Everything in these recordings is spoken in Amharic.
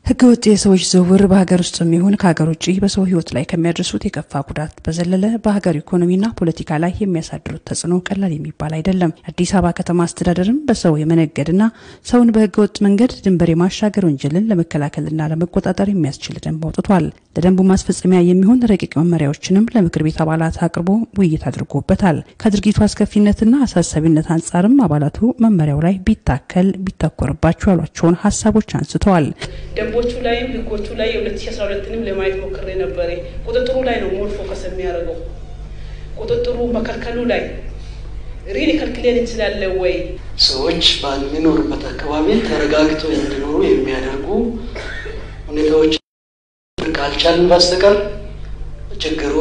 ህገወጥ የሰዎች ዝውውር በሀገር ውስጥ የሚሆን ከሀገር ውጪ በሰው ህይወት ላይ ከሚያደርሱት የከፋ ጉዳት በዘለለ በሀገር ኢኮኖሚና ፖለቲካ ላይ የሚያሳድሩት ተጽዕኖ ቀላል የሚባል አይደለም። አዲስ አበባ ከተማ አስተዳደርም በሰው የመነገድና ሰውን በህገወጥ መንገድ ድንበር የማሻገር ወንጀልን ለመከላከልና ለመቆጣጠር የሚያስችል ደንብ አውጥቷል። ለደንቡ ማስፈጸሚያ የሚሆን ረቂቅ መመሪያዎችንም ለምክር ቤት አባላት አቅርቦ ውይይት አድርጎበታል። ከድርጊቱ አስከፊነትና አሳሳቢነት አንጻርም አባላቱ መመሪያው ላይ ቢታከል ቢተኮርባቸው ያሏቸውን ሀሳቦች አንስተዋል። ደንቦቹ ላይም ህጎቹ ላይ የ2012ንም ለማየት ሞክሬ ነበር። ቁጥጥሩ ላይ ነው ሞር ፎከስ የሚያደርገው። ቁጥጥሩ መከልከሉ ላይ ሪሊ ከልክለን እንችላለን ወይ? ሰዎች በሚኖሩበት አካባቢ ተረጋግተው እንዲኖሩ የሚያደርጉ ሁኔታዎች ካልቻልን በስተቀር ችግሩ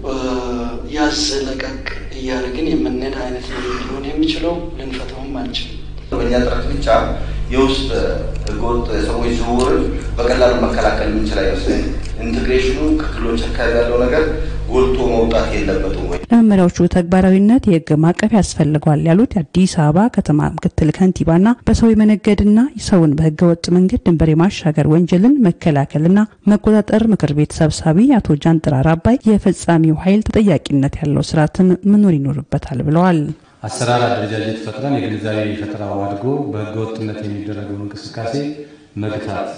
ያዘለቀቅ እያደረግን የምንሄድ አይነት ነው ሊሆን የሚችለው። ልንፈታውም አንችልም። በእኛ ጥረት ብቻ የውስጥ ህገወጥ ሰዎች ዝውውር በቀላሉ መከላከል የምንችል አይመስለኝም። ኢንቴግሬሽኑ ከክልሎች አካባቢ ያለው ነገር ጎልቶ መውጣት የለበትም ወይ? ለመመሪያዎቹ ተግባራዊነት የህግ ማዕቀፍ ያስፈልጋል ያሉት የአዲስ አበባ ከተማ ምክትል ከንቲባና በሰው የመነገድና ሰውን በህገወጥ መንገድ ድንበር የማሻገር ወንጀልን መከላከልና መቆጣጠር ምክር ቤት ሰብሳቢ አቶ ጃንጥራር አባይ የፈጻሚው ኃይል ተጠያቂነት ያለው ስርዓትን መኖር ይኖርበታል ብለዋል። አሰራር አደረጃጀት ፈጥረን የግንዛቤ ፈጠራው አድርጎ በህገወጥነት የሚደረገው እንቅስቃሴ መግታት፣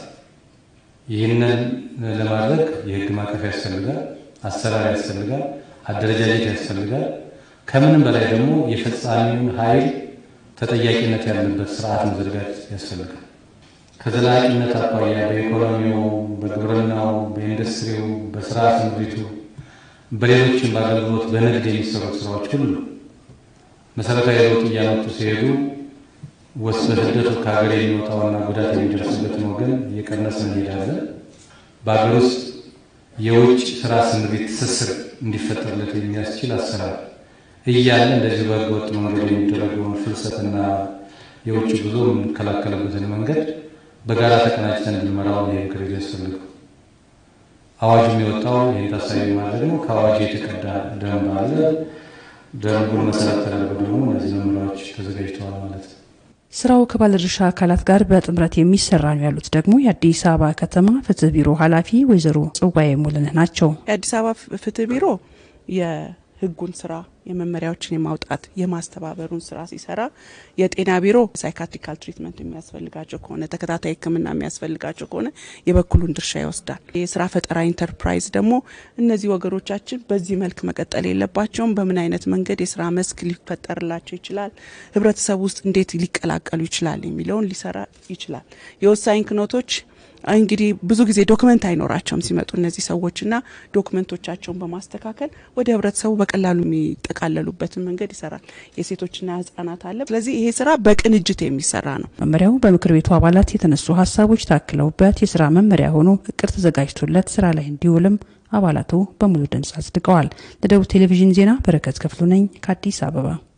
ይህንን ለማድረግ የህግ ማዕቀፍ ያስፈልጋል፣ አሰራር ያስፈልጋል፣ አደረጃጀት ያስፈልጋል። ከምንም በላይ ደግሞ የፈጻሚውን ኃይል ተጠያቂነት ያለበት ስርዓት መዘርጋት ያስፈልጋል። ከዘላቂነት አኳያ በኢኮኖሚው፣ በግብርናው፣ በኢንዱስትሪው፣ በስራ ስምሪቱ፣ በሌሎችም በአገልግሎት በንግድ የሚሰሩ ስራዎች ሁሉ መሰረታዊ ለውጥ እያመጡ ሲሄዱ በስደቱ ከሀገር የሚወጣውና ጉዳት የሚደርስበትን ወገን እየቀነሰ እንሄዳለን። በሀገር ውስጥ የውጭ ስራ ስምሪት ትስስር እንዲፈጠርለት የሚያስችል አሰራር እያለ እንደዚህ በህገወጥ መንገድ የሚደረገውን ፍልሰትና የውጭ ጉዞ የምንከላከልበትን መንገድ በጋራ ተቀናጅተን እንድንመራው ምክር ቤት ያስፈልጋል። አዋጁ የሚወጣው ይህን ታሳቢ ማድረግ ነው። ከአዋጁ የተቀዳ ደንብ አለ። ደንቡን መሰረት ተደርጎ ደግሞ እነዚህ መመሪያዎች ተዘጋጅተዋል ማለት ነው። ስራው ከባለድርሻ አካላት ጋር በጥምረት የሚሰራ ነው ያሉት ደግሞ የአዲስ አበባ ከተማ ፍትህ ቢሮ ኃላፊ ወይዘሮ ጽዋዬ ሙሉነህ ናቸው። የአዲስ አበባ ፍትህ ቢሮ የህጉን ስራ የመመሪያዎችን የማውጣት የማስተባበሩን ስራ ሲሰራ፣ የጤና ቢሮ ሳይካትሪካል ትሪትመንት የሚያስፈልጋቸው ከሆነ ተከታታይ ህክምና የሚያስፈልጋቸው ከሆነ የበኩሉን ድርሻ ይወስዳል። የስራ ፈጠራ ኢንተርፕራይዝ ደግሞ እነዚህ ወገኖቻችን በዚህ መልክ መቀጠል የለባቸውም፣ በምን አይነት መንገድ የስራ መስክ ሊፈጠርላቸው ይችላል፣ ህብረተሰብ ውስጥ እንዴት ሊቀላቀሉ ይችላል የሚለውን ሊሰራ ይችላል። የወሳኝ ክኖቶች እንግዲህ ብዙ ጊዜ ዶክመንት አይኖራቸውም ሲመጡ እነዚህ ሰዎችና ዶክመንቶቻቸውን በማስተካከል ወደ ህብረተሰቡ በቀላሉ የሚጠቃለሉበትን መንገድ ይሰራል። የሴቶችና ህጻናት አለ። ስለዚህ ይሄ ስራ በቅንጅት የሚሰራ ነው። መመሪያው በምክር ቤቱ አባላት የተነሱ ሀሳቦች ታክለውበት የስራ መመሪያ ሆኖ እቅድ ተዘጋጅቶለት ስራ ላይ እንዲውልም አባላቱ በሙሉ ድምጽ አጽድቀዋል። ለደቡብ ቴሌቪዥን ዜና በረከት ክፍሉ ነኝ ከአዲስ አበባ።